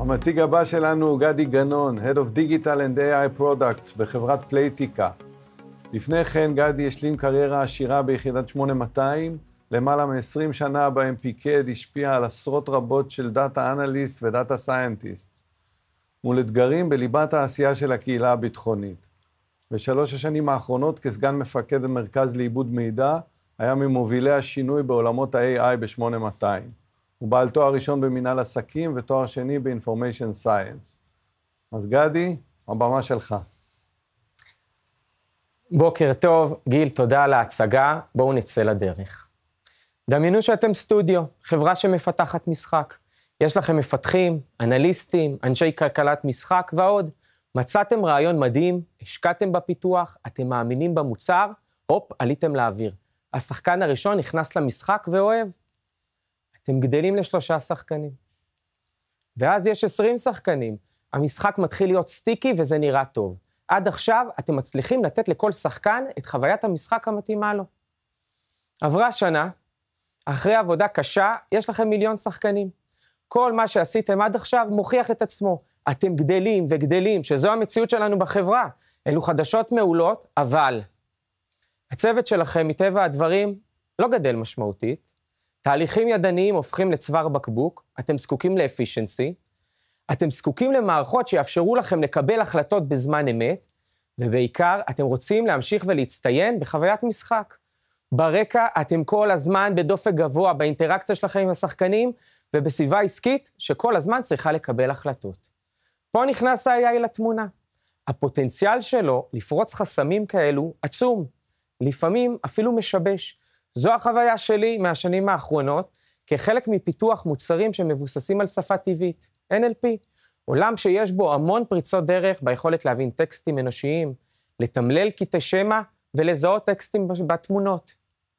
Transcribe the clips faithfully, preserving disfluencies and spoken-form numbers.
המציג הבא שלנו הוא גדי גנון, Head of Digital and איי איי Products בחברת פלייטיקה. לפני כן גדי השלים קריירה עשירה ביחידת שמונה מאתיים, למעלה מ-עשרים שנה בהם פיקד השפיע על עשרות רבות של דאטה אנליסט ודאטה סיינטיסט, מול אתגרים בליבת העשייה של הקהילה הביטחונית. בשלוש השנים האחרונות כסגן מפקד המרכז לעיבוד מידע, היה ממובילי השינוי בעולמות ה-איי איי ב-שמונה מאתיים. הוא בעל תואר ראשון במנהל עסקים ותואר שני ב-Information Science. אז גדי, הבמה שלך. בוקר טוב, גיל, תודה על ההצגה, בואו נצא לדרך. דמיינו שאתם סטודיו, חברה שמפתחת משחק. יש לכם מפתחים, אנליסטים, אנשי כלכלת משחק ועוד. מצאתם רעיון מדהים, השקעתם בפיתוח, אתם מאמינים במוצר, הופ, עליתם לאוויר. השחקן הראשון נכנס למשחק ואוהב. אתם גדלים לשלושה שחקנים. ואז יש עשרים שחקנים. המשחק מתחיל להיות סטיקי וזה נראה טוב. עד עכשיו אתם מצליחים לתת לכל שחקן את חוויית המשחק המתאימה לו. עברה שנה, אחרי עבודה קשה, יש לכם מיליון שחקנים. כל מה שעשיתם עד עכשיו מוכיח את עצמו. אתם גדלים וגדלים, שזו המציאות שלנו בחברה. אלו חדשות מעולות, אבל הצוות שלכם מטבע הדברים לא גדל משמעותית. תהליכים ידניים הופכים לצוואר בקבוק, אתם זקוקים לאפישנסי, אתם זקוקים למערכות שיאפשרו לכם לקבל החלטות בזמן אמת, ובעיקר אתם רוצים להמשיך ולהצטיין בחוויית משחק. ברקע אתם כל הזמן בדופק גבוה באינטראקציה שלכם עם השחקנים, ובסביבה עסקית שכל הזמן צריכה לקבל החלטות. פה נכנס ה-איי איי לתמונה. הפוטנציאל שלו לפרוץ חסמים כאלו עצום, לפעמים אפילו משבש. זו החוויה שלי מהשנים האחרונות, כחלק מפיתוח מוצרים שמבוססים על שפה טבעית, אן אל פי, עולם שיש בו המון פריצות דרך ביכולת להבין טקסטים אנושיים, לתמלל קטעי שמע ולזהות טקסטים בתמונות.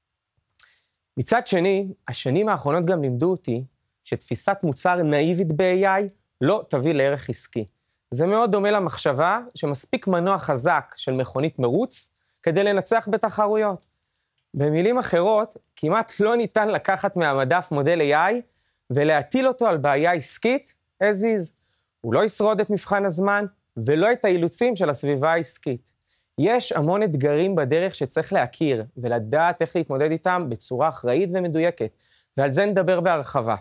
מצד שני, השנים האחרונות גם לימדו אותי שתפיסת מוצר נאיבית ב-איי איי לא תביא לערך עסקי. זה מאוד דומה למחשבה שמספיק מנוע חזק של מכונית מרוץ כדי לנצח בתחרויות. במילים אחרות, כמעט לא ניתן לקחת מהמדף מודל איי איי ולהטיל אותו על בעיה עסקית as is. הוא לא ישרוד את מבחן הזמן ולא את האילוצים של הסביבה העסקית. יש המון אתגרים בדרך שצריך להכיר ולדעת איך להתמודד איתם בצורה אחראית ומדויקת, ועל זה נדבר בהרחבה.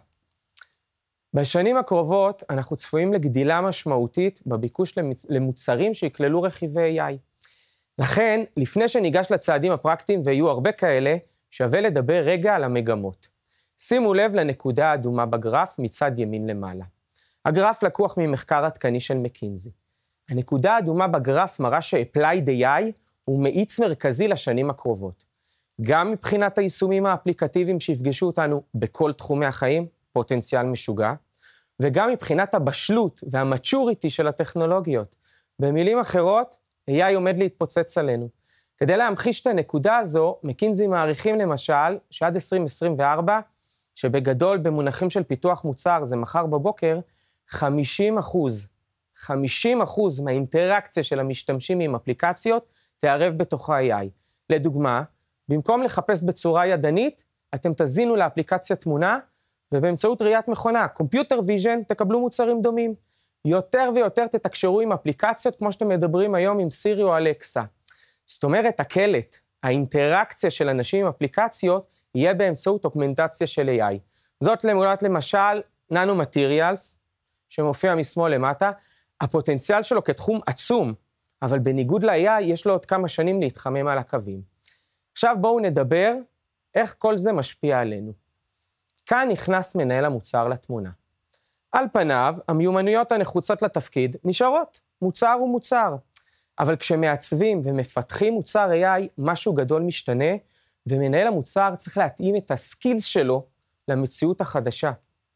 בשנים הקרובות אנחנו צפויים לגדילה משמעותית בביקוש למוצרים שיכללו רכיבי איי איי. לכן, לפני שניגש לצעדים הפרקטיים, ויהיו הרבה כאלה, שווה לדבר רגע על המגמות. שימו לב לנקודה האדומה בגרף מצד ימין למעלה. הגרף לקוח ממחקר עדכני של מקינזי. הנקודה האדומה בגרף מראה ש-Applied איי איי הוא מאיץ מרכזי לשנים הקרובות. גם מבחינת היישומים האפליקטיביים שיפגשו אותנו בכל תחומי החיים, פוטנציאל משוגע, וגם מבחינת הבשלות והמצ'וריטי של הטכנולוגיות. במילים אחרות, איי איי עומד להתפוצץ עלינו. כדי להמחיש את הנקודה הזו, מקינזי מעריכים למשל שעד עשרים עשרים וארבע, שבגדול במונחים של פיתוח מוצר זה מחר בבוקר, חמישים אחוז, חמישים אחוז מהאינטראקציה של המשתמשים עם אפליקציות תערב בתוכה איי איי. לדוגמה, במקום לחפש בצורה ידנית, אתם תזינו לאפליקציה תמונה, ובאמצעות ראיית מכונה, קומפיוטר ויז'ן, תקבלו מוצרים דומים. יותר ויותר תתקשרו עם אפליקציות, כמו שאתם מדברים היום עם סירי או אלקסה. זאת אומרת, הקלט, האינטראקציה של אנשים עם אפליקציות, יהיה באמצעות אוגמנטציה של איי איי. זאת למולת למשל, ננו מטריאלס, שמופיע משמאל למטה, הפוטנציאל שלו כתחום עצום, אבל בניגוד ל-איי איי, יש לו עוד כמה שנים להתחמם על הקווים. עכשיו בואו נדבר איך כל זה משפיע עלינו. כאן נכנס מנהל המוצר לתמונה. על פניו, המיומנויות הנחוצות לתפקיד נשארות, מוצר הוא מוצר. אבל כשמעצבים ומפתחים מוצר איי איי, משהו גדול משתנה, ומנהל המוצר צריך להתאים את הסקילס שלו למציאות החדשה.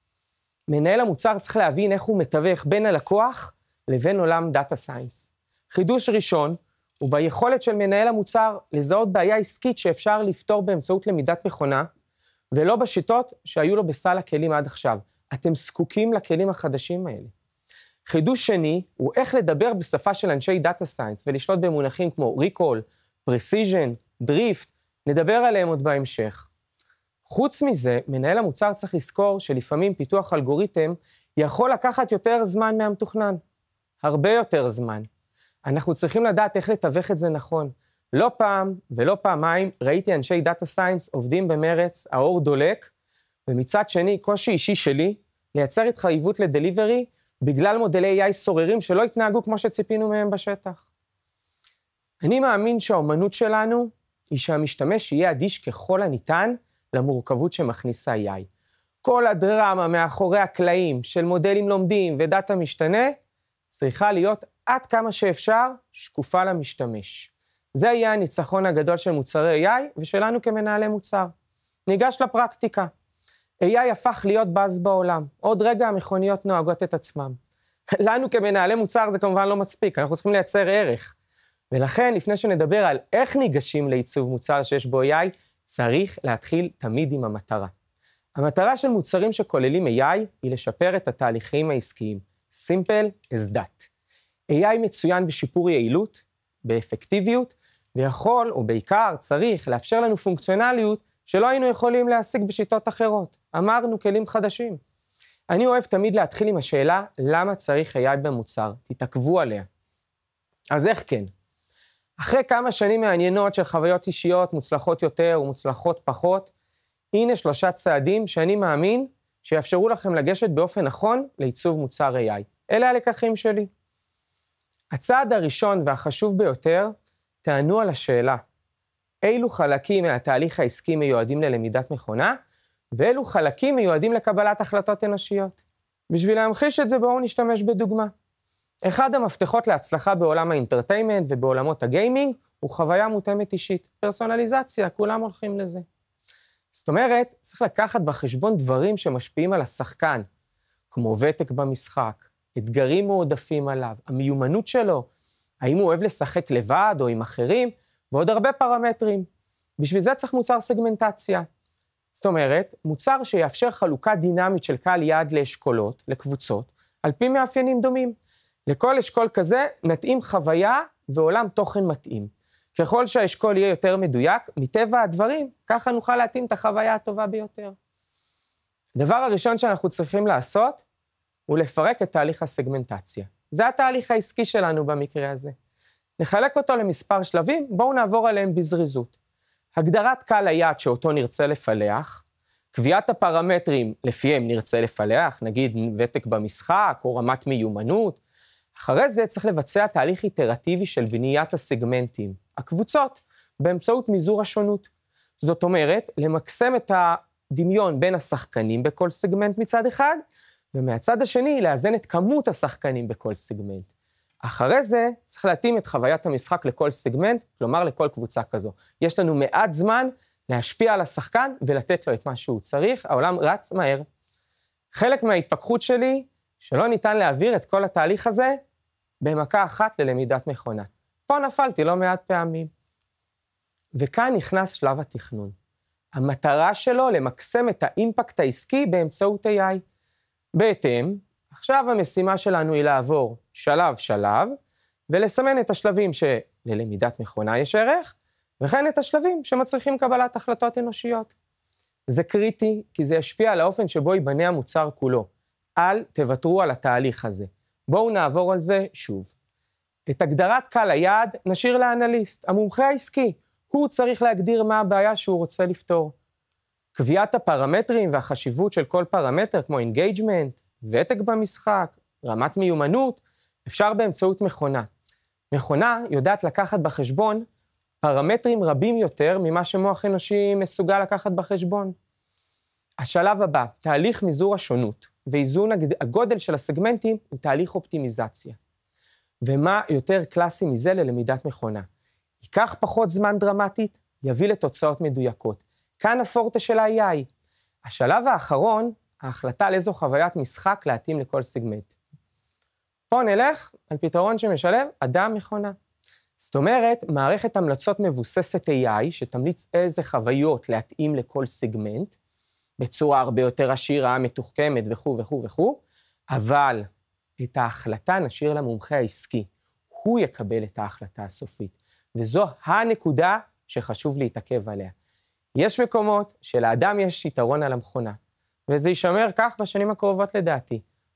מנהל המוצר צריך להבין איך הוא מתווך בין הלקוח לבין עולם דאטה סיינס. חידוש ראשון הוא ביכולת של מנהל המוצר לזהות בעיה עסקית שאפשר לפתור באמצעות למידת מכונה, ולא בשיטות שהיו לו בסל הכלים עד עכשיו. אתם זקוקים לכלים החדשים האלה. חידוש שני הוא איך לדבר בשפה של אנשי דאטה סיינס, ולשלוט במונחים כמו ריקול, פרסיז'ן, דריפט, נדבר עליהם עוד בהמשך. חוץ מזה, מנהל המוצר צריך לזכור שלפעמים פיתוח אלגוריתם יכול לקחת יותר זמן מהמתוכנן. הרבה יותר זמן. אנחנו צריכים לדעת איך לתווך את זה נכון. לא פעם ולא פעמיים ראיתי אנשי דאטה סיינס עובדים במרץ, האור דולק, ומצד שני, קושי אישי שלי, לייצר התחייבות לדליברי, בגלל מודלי איי איי סוררים שלא התנהגו כמו שציפינו מהם בשטח. אני מאמין שהאומנות שלנו היא שהמשתמש יהיה אדיש ככל הניתן למורכבות שמכניסה איי איי. כל הדרמה מאחורי הקלעים של מודלים לומדים ודאטה משתנה, צריכה להיות עד כמה שאפשר שקופה למשתמש. זה יהיה הניצחון הגדול של מוצרי איי איי ושלנו כמנהלי מוצר. ניגש לפרקטיקה. איי איי הפך להיות באז בעולם. עוד רגע המכוניות נוהגות את עצמם. לנו כמנהלי מוצר זה כמובן לא מספיק, אנחנו צריכים לייצר ערך. ולכן, לפני שנדבר על איך ניגשים לעיצוב מוצר שיש בו איי איי, צריך להתחיל תמיד עם המטרה. המטרה של מוצרים שכוללים איי איי היא לשפר את התהליכים העסקיים. simple as that. איי איי מצוין בשיפור יעילות, באפקטיביות, ויכול, או בעיקר, צריך לאפשר לנו פונקציונליות שלא היינו יכולים להשיג בשיטות אחרות. אמרנו כלים חדשים. אני אוהב תמיד להתחיל עם השאלה, למה צריך איי איי במוצר? תתעכבו עליה. אז איך כן? אחרי כמה שנים מעניינות של חוויות אישיות מוצלחות יותר ומוצלחות פחות, הנה שלושה צעדים שאני מאמין שיאפשרו לכם לגשת באופן נכון לעיצוב מוצר איי איי. אלה הלקחים שלי. הצעד הראשון והחשוב ביותר, תענו על השאלה, אילו חלקים מהתהליך העסקי מיועדים ללמידת מכונה, ואילו חלקים מיועדים לקבלת החלטות אנושיות. בשביל להמחיש את זה, בואו נשתמש בדוגמה. אחד המפתחות להצלחה בעולם האינטרטיימנט ובעולמות הגיימינג, הוא חוויה מותאמת אישית, פרסונליזציה, כולם הולכים לזה. זאת אומרת, צריך לקחת בחשבון דברים שמשפיעים על השחקן, כמו ותק במשחק, אתגרים מועדפים עליו, המיומנות שלו, האם הוא אוהב לשחק לבד או עם אחרים, ועוד הרבה פרמטרים. בשביל זה צריך מוצר סגמנטציה. זאת אומרת, מוצר שיאפשר חלוקה דינמית של קהל יעד לאשכולות, לקבוצות, על פי מאפיינים דומים. לכל אשכול כזה נתאים חוויה ועולם תוכן מתאים. ככל שהאשכול יהיה יותר מדויק, מטבע הדברים, ככה נוכל להתאים את החוויה הטובה ביותר. הדבר הראשון שאנחנו צריכים לעשות, הוא לפרק את תהליך הסגמנטציה. זה התהליך העסקי שלנו במקרה הזה. נחלק אותו למספר שלבים, בואו נעבור עליהם בזריזות. הגדרת קהל היעד שאותו נרצה לפלח, קביעת הפרמטרים לפיהם נרצה לפלח, נגיד ותק במשחק או רמת מיומנות. אחרי זה צריך לבצע תהליך איטרטיבי של בניית הסגמנטים, הקבוצות, באמצעות מיזור השונות. זאת אומרת, למקסם את הדמיון בין השחקנים בכל סגמנט מצד אחד, ומהצד השני לאזן את כמות השחקנים בכל סגמנט. אחרי זה צריך להתאים את חוויית המשחק לכל סגמנט, כלומר לכל קבוצה כזו. יש לנו מעט זמן להשפיע על השחקן ולתת לו את מה שהוא צריך, העולם רץ מהר. חלק מההתפכחות שלי, שלא ניתן להעביר את כל התהליך הזה במכה אחת ללמידת מכונה. פה נפלתי לא מעט פעמים. וכאן נכנס שלב התכנון. המטרה שלו למקסם את האימפקט העסקי באמצעות איי איי. בהתאם, עכשיו המשימה שלנו היא לעבור שלב שלב, ולסמן את השלבים שללמידת מכונה יש ערך, וכן את השלבים שמצריכים קבלת החלטות אנושיות. זה קריטי, כי זה ישפיע על האופן שבו ייבנה המוצר כולו. אל תוותרו על התהליך הזה. בואו נעבור על זה שוב. את הגדרת קהל היעד נשאיר לאנליסט, המומחה העסקי. הוא צריך להגדיר מה הבעיה שהוא רוצה לפתור. קביעת הפרמטרים והחשיבות של כל פרמטר, כמו אינגייג'מנט, ותק במשחק, רמת מיומנות, אפשר באמצעות מכונה. מכונה יודעת לקחת בחשבון פרמטרים רבים יותר ממה שמוח אנושי מסוגל לקחת בחשבון. השלב הבא, תהליך מיזור השונות ואיזון הגודל של הסגמנטים הוא תהליך אופטימיזציה. ומה יותר קלאסי מזה ללמידת מכונה? ייקח פחות זמן דרמטית, יביא לתוצאות מדויקות. כאן הפורטה של ה-איי איי. השלב האחרון, ההחלטה על איזו חוויית משחק להתאים לכל סגמנט. פה נלך על פתרון שמשלב אדם מכונה. זאת אומרת, מערכת המלצות מבוססת איי איי, שתמליץ איזה חוויות להתאים לכל סגמנט, בצורה הרבה יותר עשירה, מתוחכמת וכו' וכו' וכו', אבל את ההחלטה נשאיר למומחה העסקי. הוא יקבל את ההחלטה הסופית, וזו הנקודה שחשוב להתעכב עליה. יש מקומות שלאדם יש יתרון על המכונה, וזה יישמר כך בשנים הקרובות לדעתי.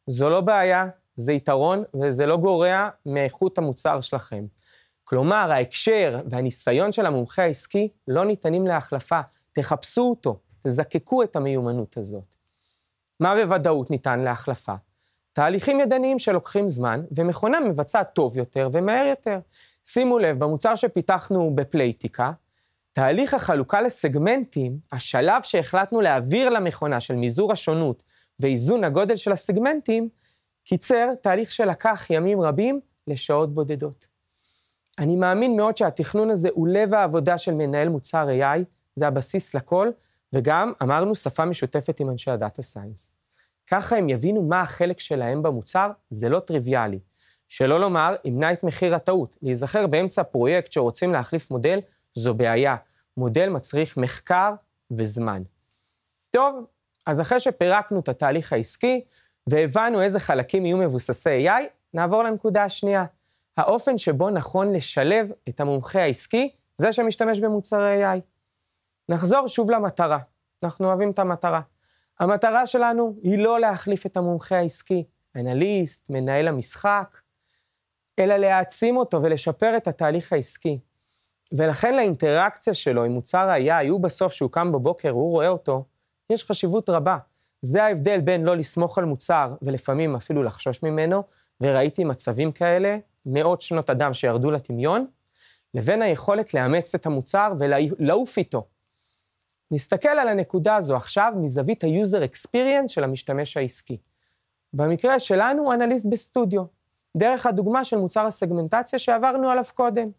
זו לא בעיה, זה יתרון, וזה לא גורע מאיכות המוצר שלכם. כלומר, ההקשר והניסיון של המומחה העסקי לא ניתנים להחלפה. תחפשו אותו, תזקקו את המיומנות הזאת. מה בוודאות ניתן להחלפה? תהליכים ידניים שלוקחים זמן, ומכונה מבצעת טוב יותר ומהר יותר. שימו לב, במוצר שפיתחנו בפלייטיקה, תהליך החלוקה לסגמנטים, השלב שהחלטנו להעביר למכונה של מיזור השונות ואיזון הגודל של הסגמנטים, קיצר תהליך שלקח ימים רבים לשעות בודדות. אני מאמין מאוד שהתכנון הזה הוא לב העבודה של מנהל מוצר איי איי, זה הבסיס לכל, וגם אמרנו שפה משותפת עם אנשי הדאטה סיינס. ככה הם יבינו מה החלק שלהם במוצר, זה לא טריוויאלי. שלא לומר, ימנע את מחיר הטעות. להיזכר באמצע פרויקט שרוצים להחליף מודל, זו בעיה. מודל מצריך מחקר וזמן. טוב, אז אחרי שפירקנו את התהליך העסקי, והבנו איזה חלקים יהיו מבוססי איי איי, נעבור לנקודה השנייה. האופן שבו נכון לשלב את המומחה העסקי, זה שמשתמש במוצרי איי איי. נחזור שוב למטרה. אנחנו אוהבים את המטרה. המטרה שלנו היא לא להחליף את המומחה העסקי, אנליסט, מנהל המשחק, אלא להעצים אותו ולשפר את התהליך העסקי. ולכן לאינטראקציה שלו עם מוצר ה-איי איי, הוא בסוף שהוא קם בבוקר, הוא רואה אותו, יש חשיבות רבה. זה ההבדל בין לא לסמוך על מוצר, ולפעמים אפילו לחשוש ממנו, וראיתי מצבים כאלה, מאות שנות אדם שירדו לטמיון, לבין היכולת לאמץ את המוצר ולעוף איתו. נסתכל על הנקודה הזו עכשיו מזווית ה-user experience של המשתמש העסקי. במקרה שלנו, אנליסט בסטודיו, דרך הדוגמה של מוצר הסגמנטציה שעברנו עליו קודם.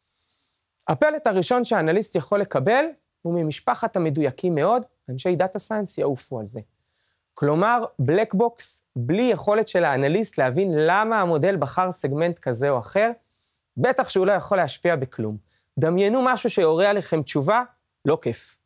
הפלט הראשון שהאנליסט יכול לקבל הוא ממשפחת המדויקים מאוד, אנשי דאטה סיינס יעופו על זה. כלומר, בלק בוקס, בלי יכולת של האנליסט להבין למה המודל בחר סגמנט כזה או אחר, בטח שהוא לא יכול להשפיע בכלום. דמיינו משהו שיורה עליכם תשובה, לא כיף.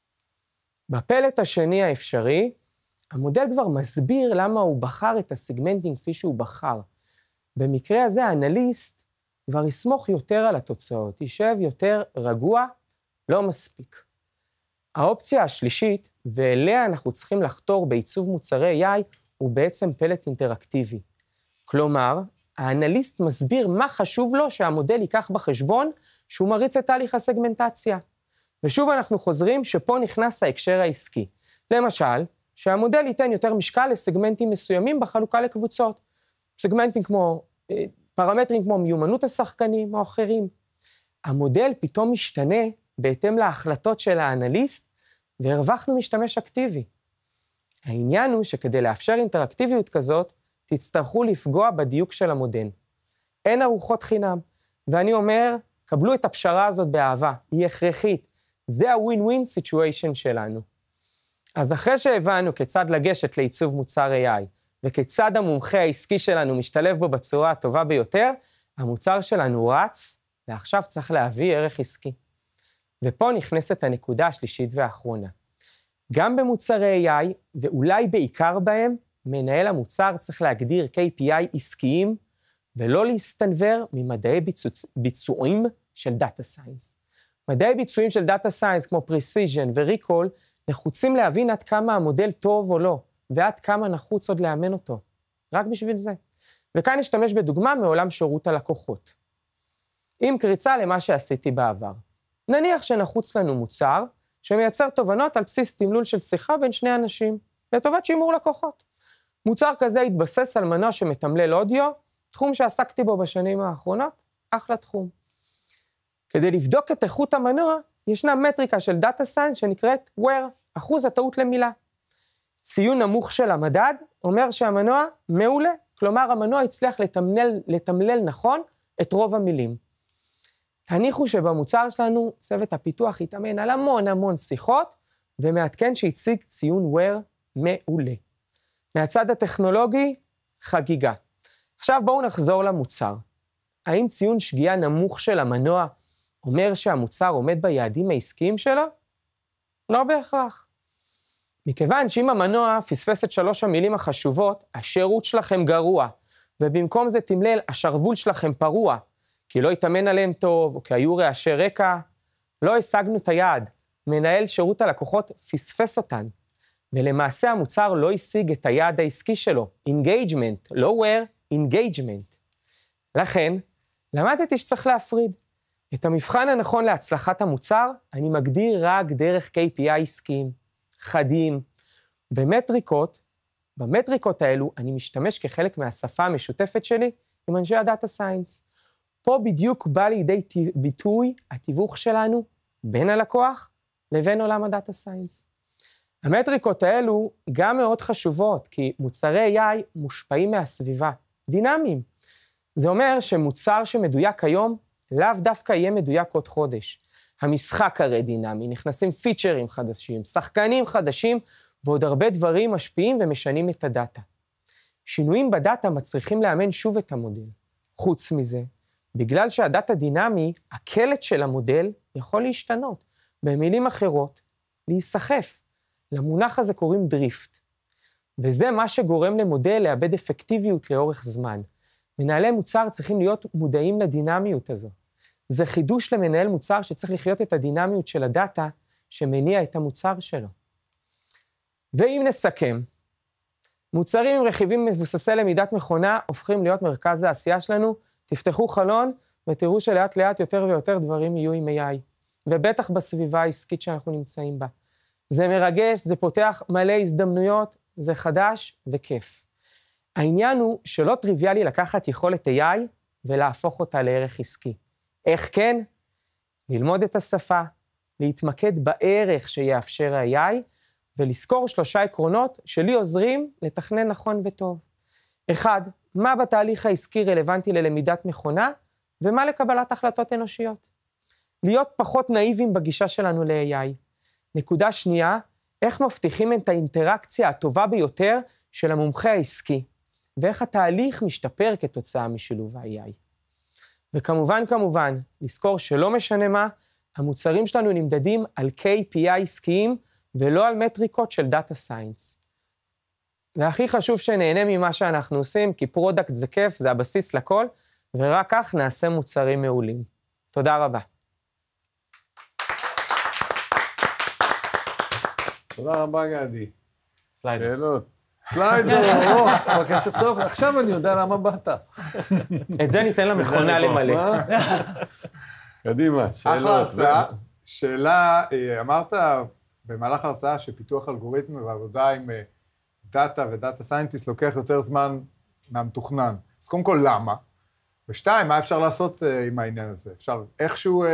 בפלט השני האפשרי, המודל כבר מסביר למה הוא בחר את הסגמנטים כפי שהוא בחר. במקרה הזה האנליסט כבר יסמוך יותר על התוצאות, יישב יותר רגוע, לא מספיק. האופציה השלישית, ואליה אנחנו צריכים לחתור בעיצוב מוצרי איי איי, הוא בעצם פלט אינטראקטיבי. כלומר, האנליסט מסביר מה חשוב לו שהמודל ייקח בחשבון, שהוא מריץ את תהליך הסגמנטציה. ושוב אנחנו חוזרים שפה נכנס ההקשר העסקי. למשל, שהמודל ייתן יותר משקל לסגמנטים מסוימים בחלוקה לקבוצות. סגמנטים כמו, פרמטרים כמו מיומנות השחקנים או אחרים. המודל פתאום משתנה בהתאם להחלטות של האנליסט, והרווחנו משתמש אקטיבי. העניין הוא שכדי לאפשר אינטראקטיביות כזאת, תצטרכו לפגוע בדיוק של המודל. אין ארוחות חינם, ואני אומר, קבלו את הפשרה הזאת באהבה, היא הכרחית. זה ה-win-win situation שלנו. אז אחרי שהבנו כיצד לגשת לעיצוב מוצר איי איי, וכיצד המומחה העסקי שלנו משתלב בו בצורה הטובה ביותר, המוצר שלנו רץ, ועכשיו צריך להביא ערך עסקי. ופה נכנסת הנקודה השלישית והאחרונה. גם במוצרי איי איי, ואולי בעיקר בהם, מנהל המוצר צריך להגדיר קיי פי איי עסקיים, ולא להסתנבר ממדעי ביצוע, ביצועים של דאטה סיינס. מדעי ביצועים של דאטה סיינס, כמו פרסיז'ן וריקול, נחוצים להבין עד כמה המודל טוב או לא, ועד כמה נחוץ עוד לאמן אותו. רק בשביל זה. וכאן נשתמש בדוגמה מעולם שירות הלקוחות. עם קריצה למה שעשיתי בעבר. נניח שנחוץ לנו מוצר, שמייצר תובנות על בסיס תמלול של שיחה בין שני אנשים, לטובת שימור לקוחות. מוצר כזה התבסס על מנוע שמתמלל אודיו, תחום שעסקתי בו בשנים האחרונות, אחלה תחום. כדי לבדוק את איכות המנוע, ישנה מטריקה של דאטה סיינס שנקראת where, אחוז הטעות למילה. ציון נמוך של המדד אומר שהמנוע מעולה, כלומר המנוע הצליח לתמלל, לתמלל נכון את רוב המילים. תניחו שבמוצר שלנו צוות הפיתוח יתאמן על המון המון שיחות, ומעדכן שהציג ציון where מעולה. מהצד הטכנולוגי, חגיגה. עכשיו בואו נחזור למוצר. האם ציון שגיאה נמוך של המנוע אומר שהמוצר עומד ביעדים העסקיים שלו? לא בהכרח. מכיוון שאם המנוע פספס את שלוש המילים החשובות, השירות שלכם גרוע, ובמקום זה תמלל, השרוול שלכם פרוע, כי לא יתאמן עליהם טוב, או כי היו רעשי רקע, לא השגנו את היעד. מנהל שירות הלקוחות פספס אותן. ולמעשה המוצר לא השיג את היעד העסקי שלו, engagement, לא where, engagement. לכן, למדתי שצריך להפריד. את המבחן הנכון להצלחת המוצר, אני מגדיר רק דרך K P I עסקיים, חדים, במטריקות. במטריקות האלו אני משתמש כחלק מהשפה המשותפת שלי עם אנשי הדאטה סיינס. פה בדיוק בא לידי ביטוי התיווך שלנו בין הלקוח לבין עולם הדאטה סיינס. המטריקות האלו גם מאוד חשובות, כי מוצרי A I מושפעים מהסביבה, דינמיים. זה אומר שמוצר שמדויק היום, לאו דווקא יהיה מדויק עוד חודש. המשחק הרי דינמי, נכנסים פיצ'רים חדשים, שחקנים חדשים, ועוד הרבה דברים משפיעים ומשנים את הדאטה. שינויים בדאטה מצריכים לאמן שוב את המודל. חוץ מזה, בגלל שהדאטה דינמי, הקלט של המודל יכול להשתנות. במילים אחרות, להיסחף. למונח הזה קוראים דריפט. וזה מה שגורם למודל לאבד אפקטיביות לאורך זמן. מנהלי מוצר צריכים להיות מודעים לדינמיות הזו. זה חידוש למנהל מוצר שצריך לחיות את הדינמיות של הדאטה שמניע את המוצר שלו. ואם נסכם, מוצרים עם רכיבים מבוססי למידת מכונה הופכים להיות מרכז העשייה שלנו, תפתחו חלון ותראו שלאט לאט יותר ויותר דברים יהיו עם A I, ובטח בסביבה העסקית שאנחנו נמצאים בה. זה מרגש, זה פותח מלא הזדמנויות, זה חדש וכיף. העניין הוא שלא טריוויאלי לקחת יכולת A I ולהפוך אותה לערך עסקי. איך כן? ללמוד את השפה, להתמקד בערך שיאפשר ה-A I, ולזכור שלושה עקרונות שלי עוזרים לתכנן נכון וטוב. אחד, מה בתהליך העסקי רלוונטי ללמידת מכונה, ומה לקבלת החלטות אנושיות. להיות פחות נאיבים בגישה שלנו ל-A I. נקודה שנייה, איך מבטיחים את האינטראקציה הטובה ביותר של המומחה העסקי, ואיך התהליך משתפר כתוצאה משילוב ה-A I. וכמובן, כמובן, לזכור שלא משנה מה, המוצרים שלנו נמדדים על K P I עסקיים, ולא על מטריקות של דאטה סיינס. והכי חשוב שנהנה ממה שאנחנו עושים, כי פרודקט זה כיף, זה הבסיס לכל, ורק כך נעשה מוצרים מעולים. תודה רבה. תודה רבה, גדי. סליידר. שאלות. סליידר, או, בבקשה סוף, עכשיו אני יודע למה באת. את זה ניתן למכונה למלא. קדימה, שאלות. אחלה הרצאה. שאלה, אמרת במהלך ההרצאה שפיתוח אלגוריתמי ועבודה עם דאטה ודאטה סיינטיסט לוקח יותר זמן מהמתוכנן. אז קודם כל, למה? ושתיים, מה אפשר לעשות עם העניין הזה? אפשר איכשהו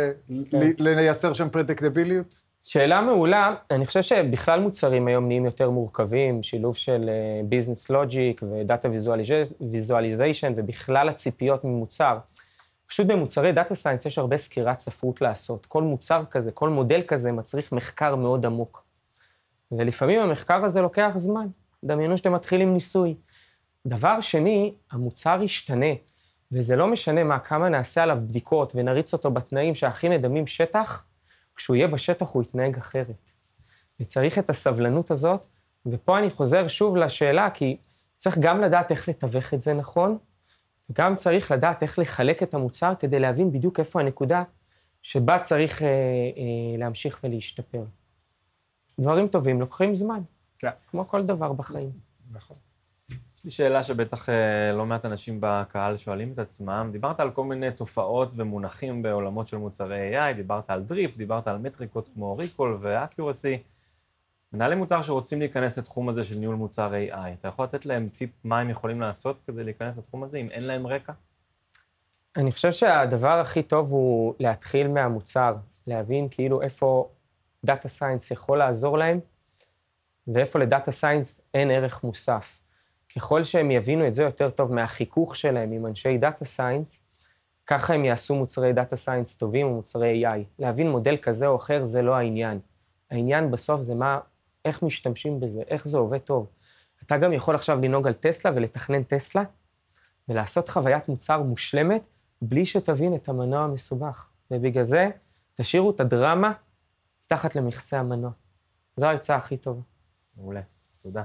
לייצר שם פרדיקטביליות? שאלה מעולה, אני חושב שבכלל מוצרים היום נהיים יותר מורכבים, שילוב של ביזנס לוג'יק ודאטה ויזואליזיישן, ובכלל הציפיות ממוצר. פשוט במוצרי דאטה סיינס יש הרבה סקירת ספרות לעשות. כל מוצר כזה, כל מודל כזה מצריך מחקר מאוד עמוק. ולפעמים המחקר הזה לוקח זמן. דמיינו שאתם מתחילים ניסוי. דבר שני, המוצר ישתנה, וזה לא משנה מה, כמה נעשה עליו בדיקות ונריץ אותו בתנאים שהכי מדמים שטח, כשהוא יהיה בשטח הוא יתנהג אחרת. וצריך את הסבלנות הזאת, ופה אני חוזר שוב לשאלה, כי צריך גם לדעת איך לתווך את זה נכון, וגם צריך לדעת איך לחלק את המוצר כדי להבין בדיוק איפה הנקודה שבה צריך אה, אה, להמשיך ולהשתפר. דברים טובים לוקחים זמן, כן. כמו כל דבר בחיים. נכון. יש לי שאלה שבטח אה, לא מעט אנשים בקהל שואלים את עצמם. דיברת על כל מיני תופעות ומונחים בעולמות של מוצרי A I, דיברת על דריפט, דיברת על מטריקות כמו ריקול ואקיורסי. מנהלי מוצר שרוצים להיכנס לתחום הזה של ניהול מוצר A I, אתה יכול לתת להם טיפ מה הם יכולים לעשות כדי להיכנס לתחום הזה, אם אין להם רקע? אני חושב שהדבר הכי טוב הוא להתחיל מהמוצר, להבין כאילו איפה דאטה סיינס יכול לעזור להם, ואיפה לדאטה סיינס אין ערך מוסף. ככל שהם יבינו את זה יותר טוב מהחיכוך שלהם עם אנשי דאטה סיינס, ככה הם יעשו מוצרי דאטה סיינס טובים ומוצרי A I. להבין מודל כזה או אחר זה לא העניין. העניין בסוף זה מה, איך משתמשים בזה, איך זה עובד טוב. אתה גם יכול עכשיו לנהוג על טסלה ולתכנן טסלה, ולעשות חוויית מוצר מושלמת, בלי שתבין את המנוע המסובך. ובגלל זה, תשאירו את הדרמה מתחת למכסה המנוע. זו העצה הכי טובה. מעולה, תודה.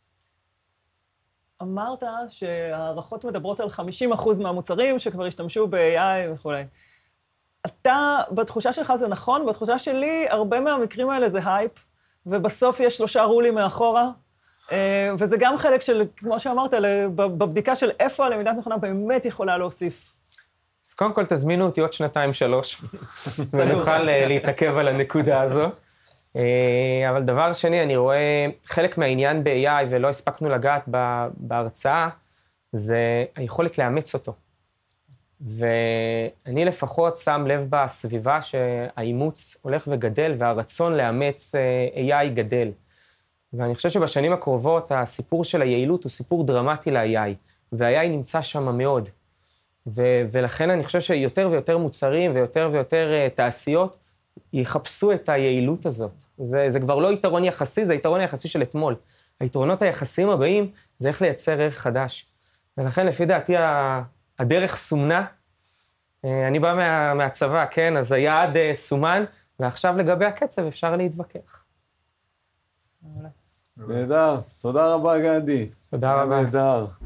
אמרת שהערכות מדברות על חמישים אחוז מהמוצרים שכבר השתמשו ב-A I וכו'. אתה, בתחושה שלך זה נכון, בתחושה שלי, הרבה מהמקרים האלה זה הייפ, ובסוף יש שלושה רולים מאחורה, וזה גם חלק של, כמו שאמרת, בבדיקה של איפה הלמידת מכונה באמת יכולה להוסיף. אז קודם כל תזמינו אותי עוד שנתיים שלוש, ונוכל להתעכב על הנקודה הזו. אבל דבר שני, אני רואה חלק מהעניין ב-איי איי, ולא הספקנו לגעת בהרצאה, זה היכולת לאמץ אותו. ואני לפחות שם לב בסביבה שהאימוץ הולך וגדל, והרצון לאמץ איי איי גדל. ואני חושב שבשנים הקרובות הסיפור של היעילות הוא סיפור דרמטי ל-איי איי, וה-איי איי נמצא שם מאוד. ו- ולכן אני חושב שיותר ויותר מוצרים ויותר ויותר uh, תעשיות יחפשו את היעילות הזאת. זה, זה כבר לא יתרון יחסי, זה יתרון יחסי של אתמול. היתרונות היחסיים הבאים זה איך לייצר ערך חדש. ולכן לפי דעתי הדרך סומנה. אני בא מה, מהצבא, כן? אז היעד uh, סומן, ועכשיו לגבי הקצב אפשר להתווכח. נהדר. תודה רבה, גדי. תודה רבה. נהדר.